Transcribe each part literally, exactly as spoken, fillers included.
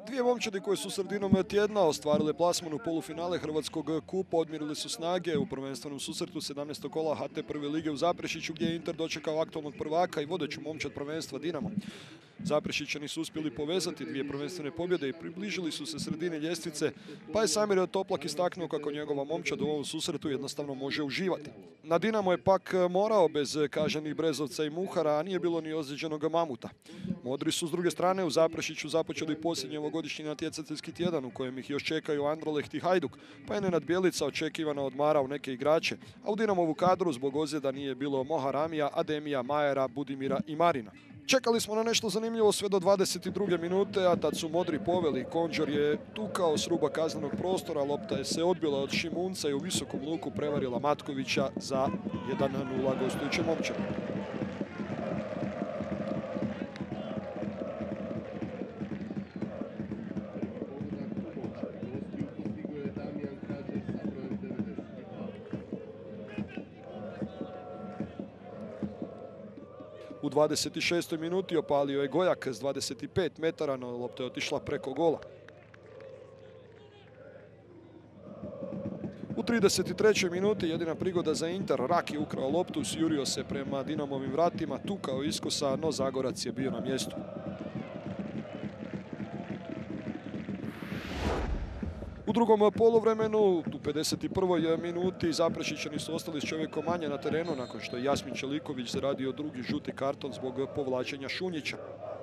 Dvije momčadi koje su sredinom tjedna ostvarile plasman u polufinale Hrvatskog kupa odmjerili su snage u prvenstvenom susretu sedamnaestog kola H T prve lige u Zaprešiću, gdje je Inter dočekao aktualnog prvaka i vodeću momčad prvenstva Dinamo. Zaprešićani su uspjeli povezati dvije prvenstvene pobjede i približili su se sredini ljestvice, pa je Samir Toplak istaknuo kako njegova momčad u ovom susretu jednostavno može uživati. Na Dinamo je pak morao bez kažnjenih Brezovca i Muhara, a nije bilo ni ozlijeđenog Mamuta. Modri su s druge strane u Zaprešiću započeli posljednji ovogodišnji natjecateljski tjedan u kojem ih još čekaju Anderlecht i Hajduk, pa je Nenad Bjelica očekivano odmarao neke igrače, a u Dinamovu kadru zbog ozljeda nije bilo Moharamija, Ademija, Majera, Budimira i Marina. Čekali smo na nešto zanimljivo sve do dvadeset druge minute, a tad su Modri poveli. Konđor je tukao s ruba kaznenog prostora, lopta je se odbila od Šimunca i u visokom luku prevarila Matkovića za jedan nula gostujuće momčade. U dvadeset šestoj minuti opalio je Gojak s dvadeset pet metara, no lopta je otišla preko gola. U trideset trećoj minuti jedina prigoda za Inter, Rak je ukrao loptu, sjurio se prema Dinamovim vratima, tukao iskosa, no Zagorac je bio na mjestu. U drugom poluvremenu, u pedeset prvoj minuti, Zaprešićani su ostali s čovjekom manje na terenu nakon što je Jasmin Čeliković zaradio drugi žuti karton zbog povlačenja Šunjića.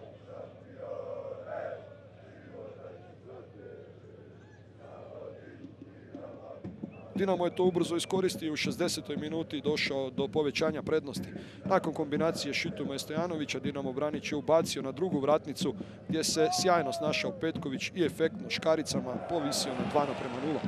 Dinamo je to ubrzo iskoristio i u šezdesetoj minuti došao do povećanja prednosti. Nakon kombinacije Šituma i Stojanovića, Dinamo Branić je ubacio na drugu vratnicu gdje se sjajno snašao Petković i efektno škaricama povisio na dva naprema nula.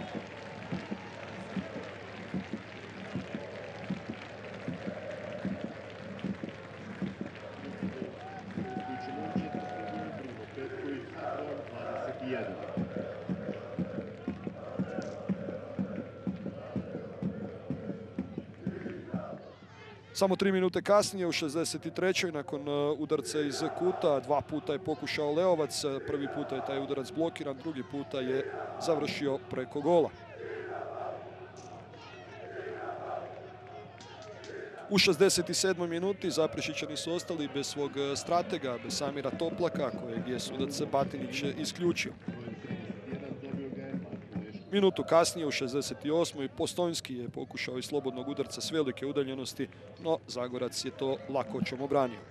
Samo tri minute kasnije, u šezdeset trećoj nakon udarca iz kuta, dva puta je pokušao Leovac, prvi puta je taj udarac blokiran, drugi puta je završio preko gola. U šezdeset sedmoj minuti Zaprešićani su ostali bez svog stratega, bez Samira Toplaka, kojeg je sudac Batinić isključio. Minutu kasnije, u šezdeset osmoj Postojnski je pokušao iz slobodnog udarca s velike udaljenosti, no Zagorac je to lakoćom obranio.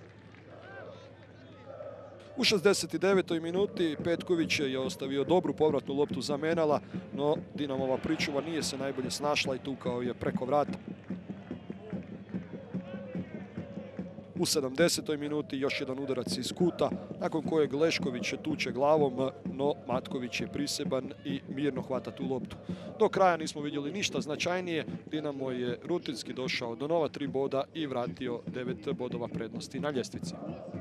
U šezdeset devetoj minuti Petković je ostavio dobru povratnu loptu za Menala, no Dinamova pričuva nije se najbolje snašla i tukao je preko vrata. U sedamdesetoj minuti još jedan udarac iz kuta, nakon kojeg Lešković tuče glavom, no Matković je priseban i mirno hvata tu loptu. Do kraja nismo vidjeli ništa značajnije, Dinamo je rutinski došao do nova tri boda i vratio devet bodova prednosti na ljestvici.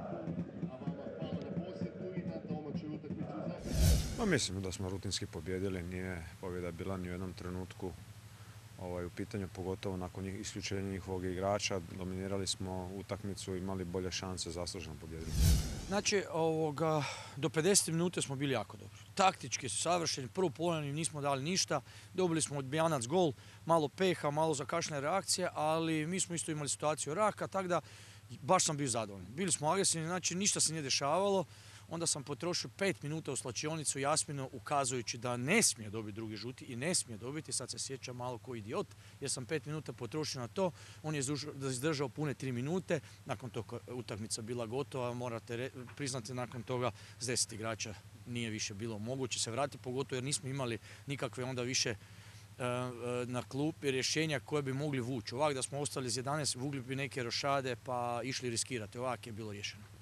No, mislim da smo rutinski pobjedili, nije pobjeda bila ni u jednom trenutku Ovaj, u pitanju, pogotovo nakon isključenja njihovog igrača. Dominirali smo utakmicu i imali bolje šanse, zasluženo pobjediti. Znači, ovoga, do pedesete minute smo bili jako dobri. Taktički su savršeni, prvu polovinu nismo dali ništa, dobili smo odbijanac gol, malo peha, malo zakašnjene reakcije, ali mi smo isto imali situaciju Raka, tako da baš sam bio zadovoljan. Bili smo agresivni, znači ništa se nije dešavalo. Onda sam potrošio pet minuta u slačionicu Jasminu ukazujući da ne smije dobiti drugi žuti i ne smije dobiti. Sad se sjeća malo ko idiot jer sam pet minuta potrošio na to. On je izdržao pune tri minute. Nakon toga utakmica bila gotova. Morate priznati nakon toga s deset igrača nije više bilo moguće se vratiti. Pogotovo jer nismo imali nikakve onda više na klupi rješenja koje bi mogli vući. Ovak da smo ostali iz jedanaest, vukli bi neke rošade pa išli riskirati. Ovak je bilo rješeno.